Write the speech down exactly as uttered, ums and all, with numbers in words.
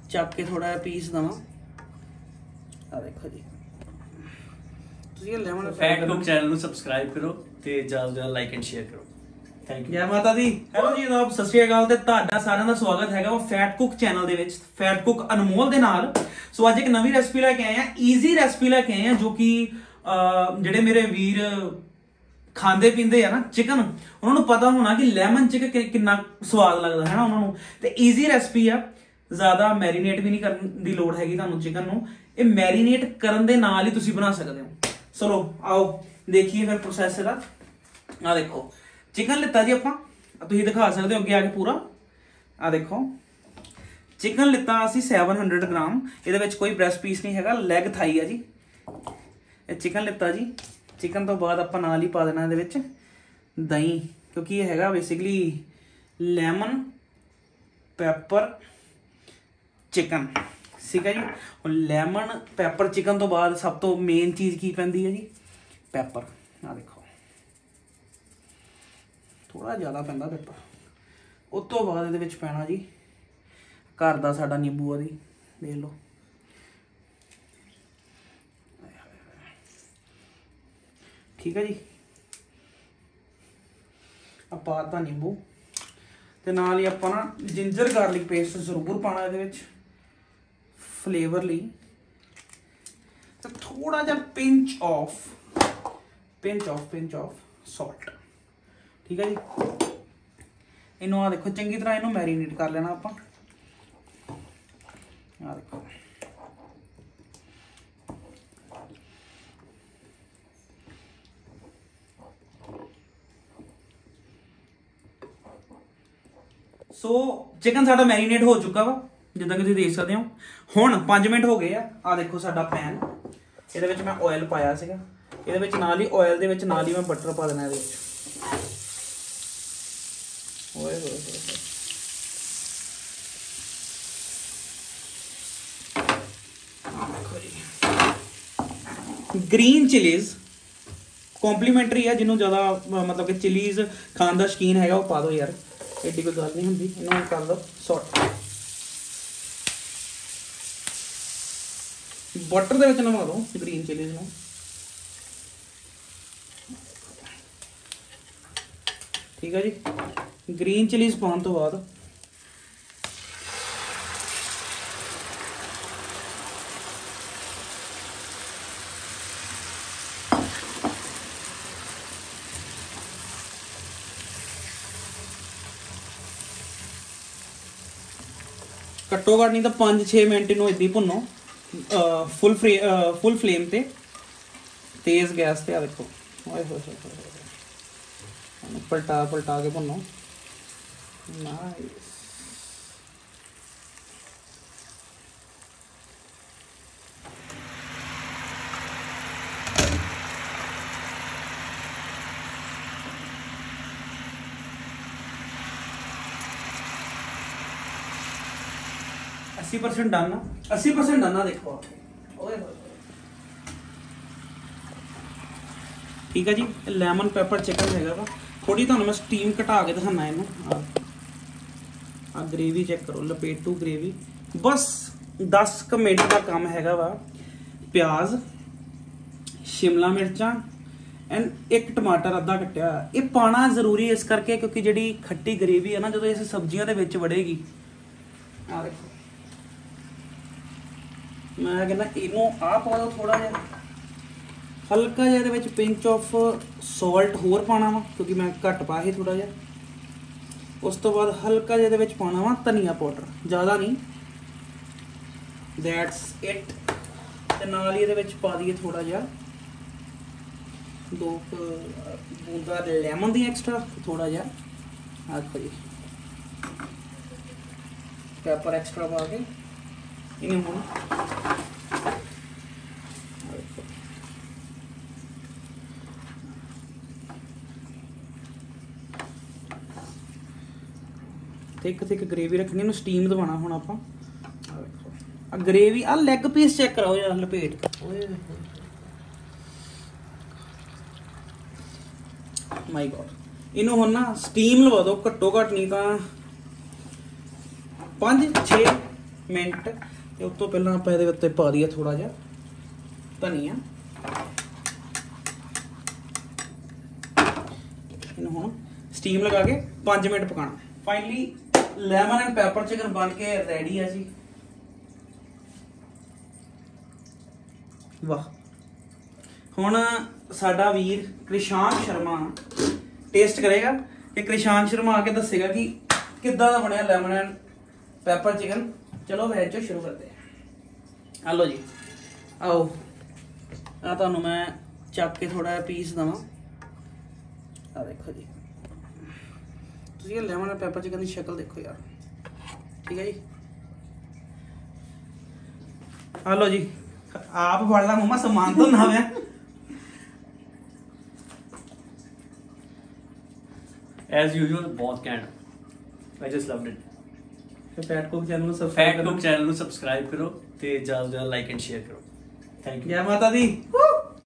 ਚੱਕ ਕੇ ਥੋੜਾ ਜਿਹਾ ਪੀਸ ਦਵਾਂ। ਆ ਦੇਖੋ ਜੀ, ਤੁਸੀਂ ਇਹ ਲੈਮਨ ਫੈਟ ਕੁਕ ਚੈਨਲ ਨੂੰ ਸਬਸਕ੍ਰਾਈਬ ਕਰੋ ਤੇ ਜ਼ਿਆਦਾ ਜ਼ਿਆਦਾ ਲਾਈਕ ਐਂਡ ਸ਼ੇਅਰ ਕਰੋ। Thank you. ਜੈ ਮਾਤਾ ਦੀ। ਹੈਲੋ ਜੀ ਆਪ ਸਤਿ ਸ਼੍ਰੀ ਅਕਾਲ ਤੇ ਤੁਹਾਡਾ ਸਾਰਿਆਂ ਦਾ ਸਵਾਗਤ ਹੈਗਾ ਉਹ ਫੈਟ ਕੁਕ ਚੈਨਲ ਦੇ ਵਿੱਚ, ਫੈਟ ਕੁਕ ਅਨਮੋਲ ਦੇ ਨਾਲ। ਸੋ ਅੱਜ ਇੱਕ ਨਵੀਂ ਰੈਸਪੀ ਲੈ ਕੇ ਆਏ ਆ, ਈਜ਼ੀ ਰੈਸਪੀ ਲੈ ਕੇ ਆਏ ਆ, ਜੋ ਕਿ ਜਿਹੜੇ ਮੇਰੇ ਵੀਰ ਖਾਂਦੇ ਪੀਂਦੇ ਆ ਨਾ ਚਿਕਨ, ਉਹਨਾਂ ਨੂੰ ਪਤਾ ਹੋਣਾ ਕਿ ਲੈਮਨ ਚਿਕਨ ਕਿੰਨਾ ਸਵਾਦ ਲੱਗਦਾ ਹੈ ਨਾ ਉਹਨਾਂ ਨੂੰ। ਤੇ ਈਜ਼ੀ ਰੈਸਪੀ ਆ, ਜ਼ਿਆਦਾ ਮੈਰੀਨੇਟ ਵੀ ਨਹੀਂ ਕਰਨ ਦੀ ਲੋੜ ਹੈਗੀ ਤੁਹਾਨੂੰ ਚਿਕਨ ਨੂੰ, ਇਹ ਮੈਰੀਨੇਟ ਕਰਨ ਦੇ ਨਾਲ ਹੀ ਤੁਸੀਂ ਬਣਾ ਸਕਦੇ ਹੋ। ਚਲੋ ਆਓ ਦੇਖੀਏ ਫਿਰ ਪ੍ਰੋਸੈਸ ਇਹਦਾ। ਆ ਦੇਖੋ चिकन लिता जी ਆਪਾਂ, ਤੁਸੀਂ ਦਿਖਾ ਸਕਦੇ ਹੋ ਅੱਗੇ ਆ ਕੇ ਪੂਰਾ। ਆ ਦੇਖੋ चिकन लिता ਅਸੀਂ सैवन हंड्रेड ग्राम, ਇਹਦੇ ਵਿੱਚ ਕੋਈ ਬ੍ਰੈਸਟ ਪੀਸ ਨਹੀਂ ਹੈਗਾ, ਲੈਗ ਥਾਈ ਆ ਜੀ। ਇਹ चिकन ਲਿਤਾ ਜੀ। चिकन ਤੋਂ ਬਾਅਦ ਆਪਾਂ ਨਾਲ ਹੀ ਪਾ ਦੇਣਾ ਇਹਦੇ ਵਿੱਚ ਦਹੀਂ, ਕਿਉਂਕਿ ਇਹ ਹੈਗਾ ਬੇਸਿਕਲੀ ਲੈਮਨ ਪੈਪਰ चिकन, ਠੀਕ ਹੈ ਜੀ। ਹੁਣ ਲੈਮਨ ਪੈਪਰ चिकन ਤੋਂ ਬਾਅਦ ਸਭ ਤੋਂ ਮੇਨ ਚੀਜ਼ ਕੀ ਪੈਂਦੀ ਹੈ ਜੀ? ਪੈਪਰ। ਆ ਦੇਖੋ थोड़ा ज़्यादा पैंदा पेपर। उस तो बाद ये पैना जी घर का साडा नींबू आ जी, देख लो। ठीक है जी, आ पाता नींबू ते नाल ही आपां ना जिंजर गार्लिक पेस्ट जरूर पाना ये फ्लेवर ली। तो थोड़ा जा pinch of pinch of pinch of salt, ठीक है जी। इनू आ देखो चंगी तरह इनू मैरीनेट कर लेना आप। आ देखो सो चिकन साडा मैरीनेट हो चुका वा, जिद्दां कि तुसीं देख सकते हो। हुण पांच मिनट हो गए आ। आ देखो साडा पैन, इहदे विच मैं ऑयल पाया सीगा, इहदे विच नाल ही ऑयल दे विच नाल ही मैं बटर पा देना इहदे विच। ग्रीन चिलीज कॉम्पलीमेंटरी है, जिन्होंने ज़्यादा मतलब कि चिलीज खाने का शौकीन है वो पा दो यार, एडी कोई गल नहीं होंदी। इन्होंने कर दो सॉट, बटर दे विच नवा दो ग्रीन चिलीज नूं। ठीक है जी, ग्रीन चिलीज पाने तो बाद घट्टो घट्ट नहीं तो पाँच छे मिनट इनू इदां ही भुनो फुल फ्रे फुल फ्लेम ते, तेज गैस ते। आ देखो ओए होए होए, पलटा पलटा के भुनो। नाइस। अस्सी परसेंट डन, अस्सी परसेंट डन। देखो ओए होए, ठीक है जी। लेमन पेपर चिकन हैगा वा। थोड़ी तुहानूं मैं स्टीम घटा के दिखाना इनू। आ ग्रेवी चेक करो, लपेटू ग्रेवी। बस दस क मिनट का काम हैगा वा। प्याज, शिमला मिर्चां एंड एक टमाटर अद्धा कट्टिया। ये पाना जरूरी इस करके क्योंकि जिहड़ी खट्टी ग्रेवी है ना जो इस सब्जियां दे विच वड़ेगी। आ देखो मैं कहना इनू आ पा दो थोड़ा जिहा, हल्का जिहा इहदे विच पिंच ऑफ सॉल्ट होर पाना वा क्योंकि मैं घट पाया ही थोड़ा जिहा। उस तो बाद हल्का जिहा इहदे विच पाना वा धनिया पाउडर, ज़्यादा नहीं, दैट्स इट। ते नाल ही इहदे विच पा दईए थोड़ा जिहा दो बूंदा लैमन दी एक्स्ट्रा, थोड़ा जिहा आ जी पेपर एक्स्ट्रा पा के इन्हें हुण थिक थिक ग्रेवी रखनी, इन्हूं स्टीम दवाना। हुण आपां आ ग्रेवी आ लैग पीस चेक कराओ यार लपेट। माई गॉड, इन्हूं हुण ना स्टीम लवा दो घट्टो घट नहीं तां पाँच छे ਮਿੰਟ ਤੇ ਉਸ ਤੋਂ ਪਹਿਲਾਂ ਆਪਾਂ ਇਹਦੇ ਉੱਤੇ ਪਾ ਦਈਏ ਥੋੜਾ ਜਿਹਾ ਧਨੀਆ। ਇਹਨੂੰ ਹੁਣ ਸਟੀਮ ਲਗਾ ਕੇ ਪੰਜ ਮਿੰਟ ਪਕਾਣਾ। Finally lemon and pepper chicken ਬਣ ਕੇ ਰੈਡੀ ਹੈ ਜੀ। ਵਾਹ। ਹੁਣ ਸਾਡਾ ਵੀਰ ਕ੍ਰਿਸ਼ਾਂਕ ਸ਼ਰਮਾ ਟੇਸਟ ਕਰੇਗਾ ਕਿ ਕ੍ਰਿਸ਼ਾਂਕ ਸ਼ਰਮਾ ਆ ਕੇ ਦੱਸੇਗਾ ਕਿ ਕਿੱਦਾਂ ਦਾ ਬਣਿਆ ਲੈਮਨ ਐਂਡ ਪੈਪਰ ਚਿਕਨ। ਚਲੋ ਵੈਜ ਤੋਂ ਸ਼ੁਰੂ ਕਰਦੇ ਹਾਂ। ਆ ਲਓ ਜੀ, ਆਓ ਆ ਤੁਹਾਨੂੰ ਮੈਂ ਚੱਕ ਕੇ ਥੋੜਾ ਜਿਹਾ ਪੀਸ ਦਵਾਂ। ਆ ਦੇਖੋ ਜੀ, ਤੁਸੀਂ ਇਹ ਲੈਮਨ ਐਂਡ ਪੈਪਰ ਚਿਕਨ ਦੀ ਸ਼ਕਲ ਦੇਖੋ ਯਾਰ। ਠੀਕ ਹੈ ਜੀ, ਆ ਲਓ ਜੀ, ਆਪ ਫੜ ਲਾ ਮਮਾ, ਸਮਾਨ ਤੋਂ ਨਾ ਹੋਇਆ। As usual, बहुत कैंट। I just loved it। Fat cook channel ਨੂੰ फैट ਸਬਸਕ੍ਰਾਈਬ कुक चैनल ਨੂੰ सब्सक्राइब करो ते ज़्यादा ज़्यादा लाइक एंड शेयर करो। Thank you. जय माता दी।